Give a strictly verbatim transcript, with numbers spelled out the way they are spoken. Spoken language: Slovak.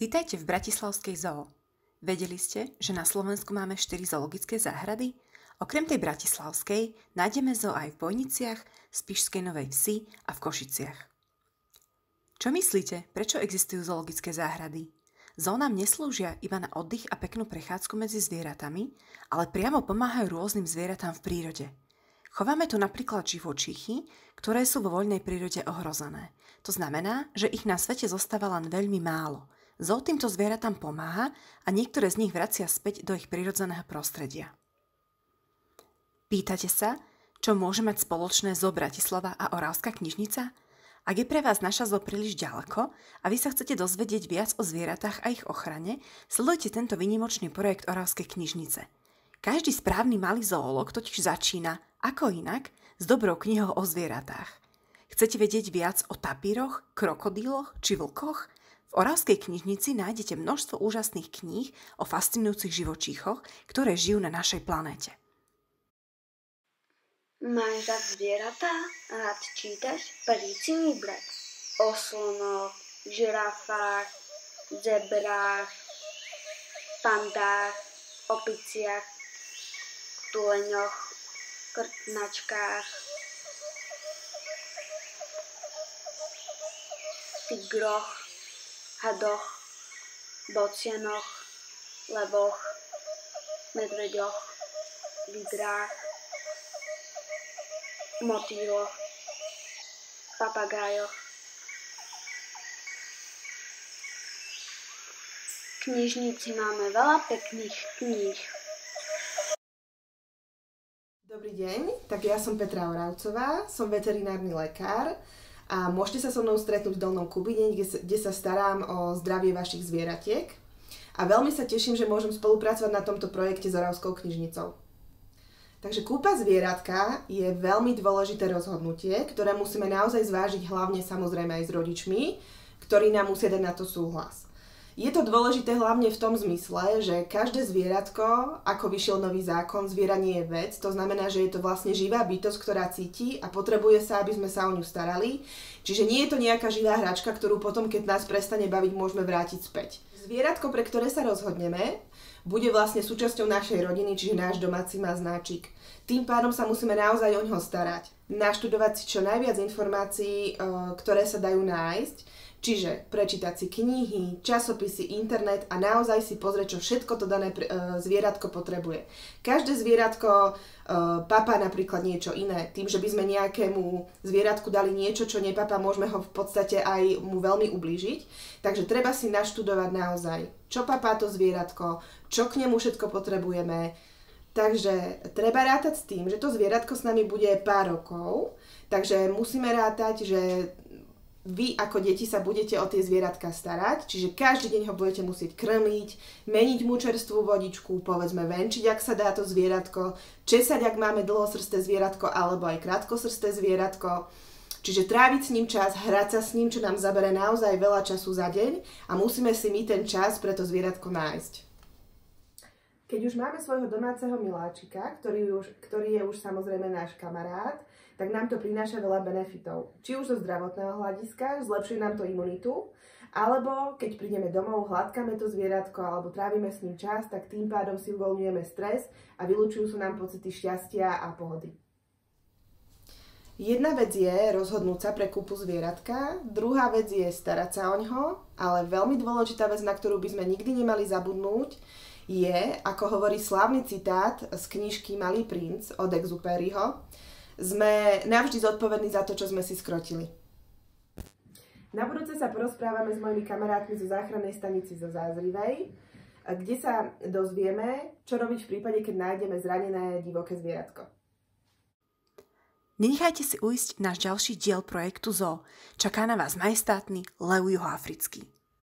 Vítajte v bratislavskej zoo. Vedeli ste, že na Slovensku máme štyri zoologické záhrady? Okrem tej bratislavskej nájdeme zoo aj v Bojniciach, Spišskej Novej Vsi a v Košiciach. Čo myslíte, prečo existujú zoologické záhrady? Zoo nám neslúžia iba na oddych a peknú prechádzku medzi zvieratami, ale priamo pomáhajú rôznym zvieratám v prírode. Chováme tu napríklad živočíchy, ktoré sú vo voľnej prírode ohrozené. To znamená, že ich na svete zostáva len veľmi málo. Zoo týmto zvieratám pomáha a niektoré z nich vracia späť do ich prirodzeného prostredia. Pýtate sa, čo môže mať spoločné Zoo Bratislava a Oravská knižnica? Ak je pre vás naša zoo príliš ďaleko a vy sa chcete dozvedieť viac o zvieratách a ich ochrane, sledujte tento výnimočný projekt Oravskej knižnice. Každý správny malý zoológ totiž začína, ako inak, s dobrou knihou o zvieratách. Chcete vedieť viac o tapíroch, krokodíloch či vlkoch? V Oravskej knižnici nájdete množstvo úžasných kníh o fascinujúcich živočíchoch, ktoré žijú na našej planéte. Máš rád zvieratá? Rád čítaš? Príď si mi brať o slonoch, žirafách, zebrách, pandách, opiciach, tuleňoch, krtnačkách, tigroch, hadoch, bocianoch, levoch, medveďoch, vidrách, motýloch, papagájoch. V knižnici máme veľa pekných kníh. Dobrý deň, tak ja som Petra Oravcová, som veterinárny lekár a môžete sa so mnou stretnúť v Dolnom Kubine, kde sa, kde sa starám o zdravie vašich zvieratiek. A veľmi sa teším, že môžem spolupracovať na tomto projekte s Oravskou knižnicou. Takže kúpa zvieratka je veľmi dôležité rozhodnutie, ktoré musíme naozaj zvážiť hlavne samozrejme aj s rodičmi, ktorí nám musia dať na to súhlas. Je to dôležité hlavne v tom zmysle, že každé zvieratko, ako vyšiel nový zákon, zviera nie je vec, to znamená, že je to vlastne živá bytosť, ktorá cíti a potrebuje sa, aby sme sa o ňu starali. Čiže nie je to nejaká živá hračka, ktorú potom, keď nás prestane baviť, môžeme vrátiť späť. Zvieratko, pre ktoré sa rozhodneme, bude vlastne súčasťou našej rodiny, čiže náš domáci má značík. Tým pádom sa musíme naozaj o ňoho starať. Naštudovať si čo najviac informácií, ktoré sa dajú nájsť. Čiže prečítať si knihy, časopisy, internet a naozaj si pozrieť, čo všetko to dané zvieratko potrebuje. Každé zvieratko papá napríklad niečo iné. Tým, že by sme nejakému zvieratku dali niečo, čo nepapá, môžeme ho v podstate aj mu veľmi ublížiť. Takže treba si naštudovať naozaj, čo papá to zvieratko, čo k nemu všetko potrebujeme. Takže treba rátať s tým, že to zvieratko s nami bude pár rokov, takže musíme rátať, že vy ako deti sa budete o tie zvieratka starať, čiže každý deň ho budete musieť krmiť, meniť mu čerstvú vodičku, povedzme venčiť, ak sa dá to zvieratko, česať, ak máme dlhosrsté zvieratko, alebo aj krátkosrsté zvieratko. Čiže tráviť s ním čas, hrať sa s ním, čo nám zabere naozaj veľa času za deň a musíme si my ten čas pre to zvieratko nájsť. Keď už máme svojho domáceho miláčika, ktorý, už, ktorý je už samozrejme náš kamarát, tak nám to prináša veľa benefitov. Či už zo zdravotného hľadiska, zlepšuje nám to imunitu, alebo keď prídeme domov, hladkáme to zvieratko alebo trávime s ním čas, tak tým pádom si uvoľňujeme stres a vylučujú sa nám pocity šťastia a pohody. Jedna vec je rozhodnúť sa pre kúpu zvieratka, druhá vec je starať sa o ňoho, ale veľmi dôležitá vec, na ktorú by sme nikdy nemali zabudnúť, je, ako hovorí slávny citát z knižky Malý princ od Exupéryho, sme navždy zodpovední za to, čo sme si skrotili. Na budúce sa porozprávame s mojimi kamarátmi zo záchrannej stanici zo Zázrivej, kde sa dozvieme, čo robiť v prípade, keď nájdeme zranené divoké zvieratko. Nenechajte si ujsť náš ďalší diel projektu Zoo. Čaká na vás majestátny lev juhoafrický.